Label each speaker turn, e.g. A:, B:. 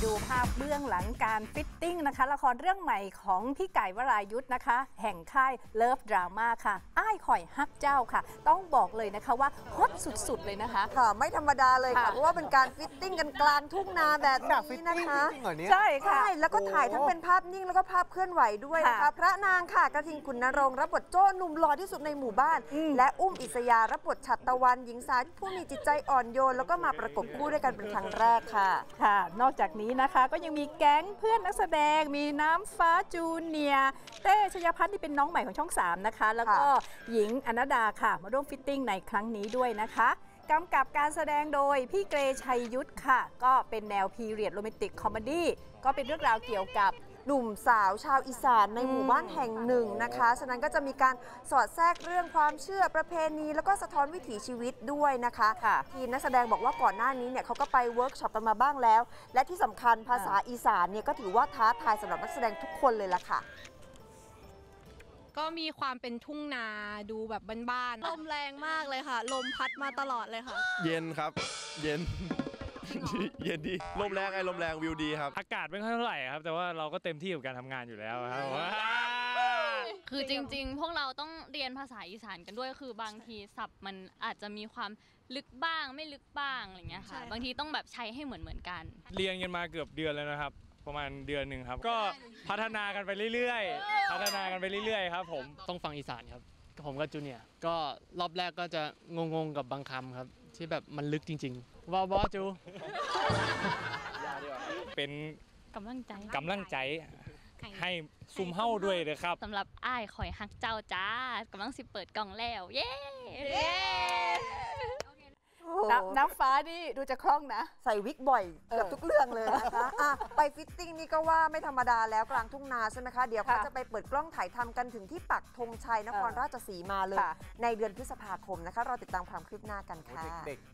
A: ดูภาพเบื้องหลังการฟิตติ้งนะคะละครเรื่องใหม่ของพี่ไก่วรายุทธ์นะคะ แห่งค่ายเลิฟดราม่าค่ะอ้ายข่อยฮักเจ้าค่ะต้องบอกเลยนะคะว่าฮอตสุดๆเลยนะคะ
B: ค่ะไม่ธรรมดาเลยค่ะเพราะว่าเป็นการฟิตติ้งกันกลางทุ่งนาแบบนี้นะคะ
A: ใช่ค่ะ
B: ใช่แล้วก็ถ่ายทั้งเป็นภาพนิ่งแล้วก็ภาพเคลื่อนไหวด้วยนะคะพระนางค่ะกระทิงขุนนรงค์รับบทโจ้หนุ่มหล่อที่สุดในหมู่บ้านและอุ้มอิสยารับบทฉัตรตะวันหญิงสาวผู้มีจิตใจอ่อนโยนแล้วก็มาประกบคู่ด้วยกันเป็นครั้งแรกค่ะ
A: นอกจากนี้นะคะก็ยังมีแก๊งเพื่อนนักแสดงมีน้ำฟ้าจูเนียร์เต้ชยพัฒน์ที่เป็นน้องใหม่ของช่อง3นะคะแล้วก็หญิงอนัดดาค่ะมาร่วมฟิตติ้งในครั้งนี้ด้วยนะคะกำกับการแสดงโดยพี่เกรชัยยุทธค่ะก็เป็นแนวพีเรียดโรแมนติกคอมเมดี้ก็เป็นเรื่องราวเกี่ยวกับ
B: หนุ่มสาวชาวอีสานในหมู่บ้านแห่งหนึ่งนะคะฉะนั้นก็จะมีการสอดแทรกเรื่องความเชื่อประเพณีแล้วก็สะท้อนวิถีชีวิตด้วยนะคะทีมนักแสดงบอกว่าก่อนหน้านี้เนี่ยเขาก็ไปเวิร์กช็อปกันมาบ้างแล้วและที่สำคัญภาษาอีสานเนี่ยก็ถือว่าท้าทายสำหรับนักแสดงทุกคนเลยล่ะค่ะ
C: ก็มีความเป็นทุ่งนาดูแบบบ้านๆลมแรงมากเลยค่ะลมพัดมาตลอดเลยค่ะ
D: เย็นครับเย็น เย็นดีลมแรงลมแรงวิวดีครับ
E: อากาศไม่ค่อยเท่าไหร่ครับแต่ว่าเราก็เต็มที่กับการทำงานอยู่แล้วครับ
F: คือจริงๆพวกเราต้องเรียนภาษาอีสานกันด้วยคือบางทีศัพท์มันอาจจะมีความลึกบ้างไม่ลึกบ้างอะไรเงี้ยค่ะบางทีต้องแบบใช้ให้เหมือนกัน
E: เรียนกันมาเกือบเดือนแล้วนะครับประมาณเดือนหนึ่งครับก็พัฒนากันไปเรื่อยๆครับผม
G: ต้องฟังอีสานครับผมกับจูเนียร์ก็รอบแรกก็จะงงกับบางคำครับที่แบบมันลึกจริงๆว่าบอจู
E: เป็น
F: กำลังใจ
E: ให้ซุ่มเฮ้าด้วยเลยครับ
F: สำหรับอ้ายข่อยฮักเจ้าจ้ากำลังสิเปิดกล่องแล้วเย้
A: น้ำฟ้านี่ดูจะคล่องนะ
B: ใส่วิกบ่อยเกือบทุกเรื่องเลยนะคะไปฟิตติ้งนี่ก็ว่าไม่ธรรมดาแล้วกลางทุ่งนาใช่ไหมคะเดี๋ยวเขาจะไปเปิดกล้องถ่ายทำกันถึงที่ปักธงชัยนครราชสีมาเลยในเดือนพฤษภาคมนะคะรอติดตามความคืบหน้ากันค่ะ